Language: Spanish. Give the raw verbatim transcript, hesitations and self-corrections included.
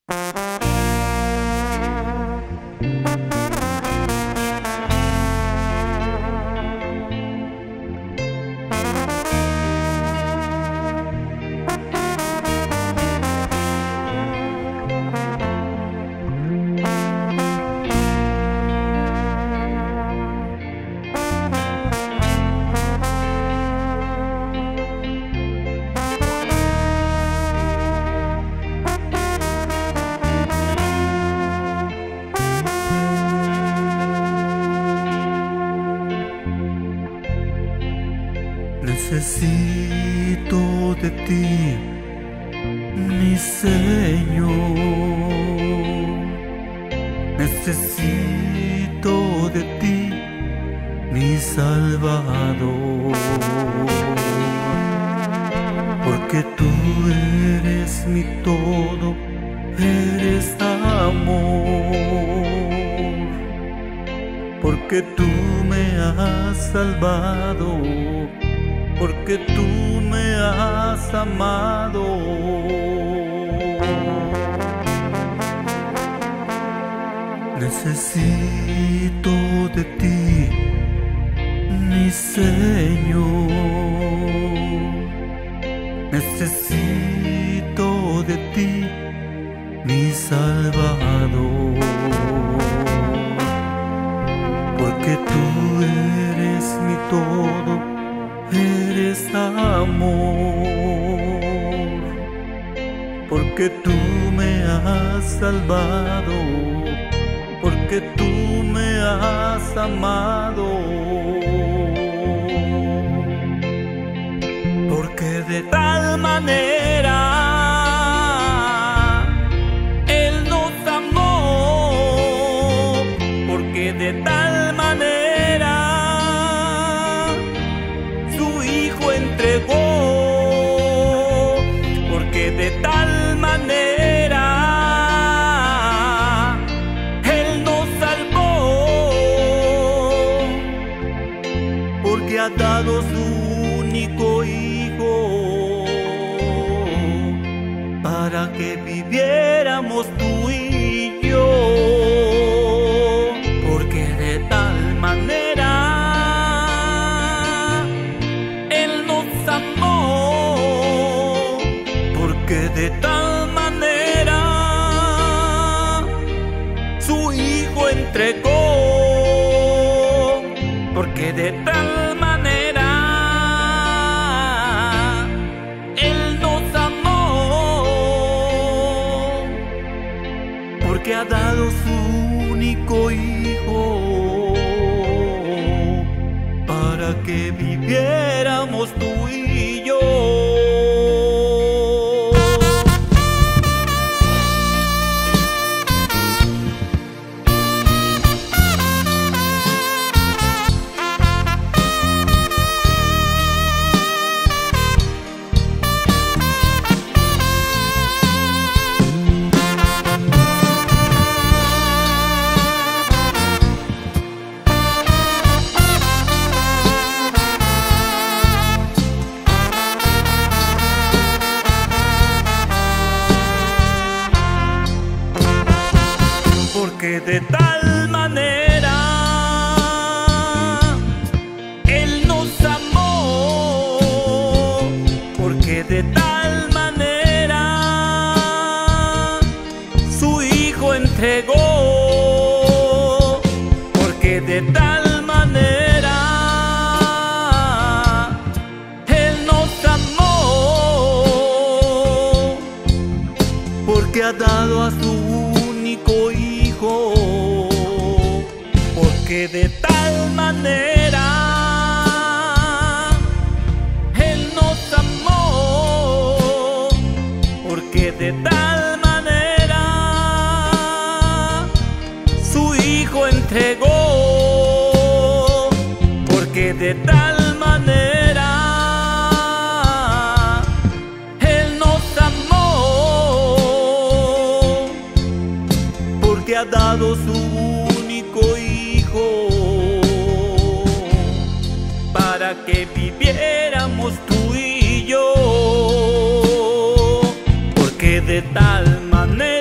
Necesito de ti, mi Señor. Necesito de ti, mi Salvador. Porque tú eres mi todo, eres amor. Porque tú me has salvado, porque tú me has amado. Necesito de ti, mi Señor. Necesito de ti, mi Salvador. Porque tú eres mi todo, eres amor. Porque tú me has salvado, porque tú me has amado. Porque de tal manera Él nos amó, porque de tal manera entregó, porque de tal manera Él nos salvó, porque ha dado su único Hijo para que viviéramos tú y yo. Porque de tal manera que de tal manera su Hijo entregó, porque de tal manera Él nos amó, porque ha dado su único Hijo para que viviéramos tú y yo. Porque de tal manera Él nos amó, porque de tal manera su Hijo entregó, porque de tal manera Él nos amó, porque ha dado a su único Hijo, porque de tal manera Él nos amó, porque de tal manera su Hijo entregó, porque de tal manera Él nos amó, porque ha dado su único Hijo para que viviéramos tú y yo. Porque de tal manera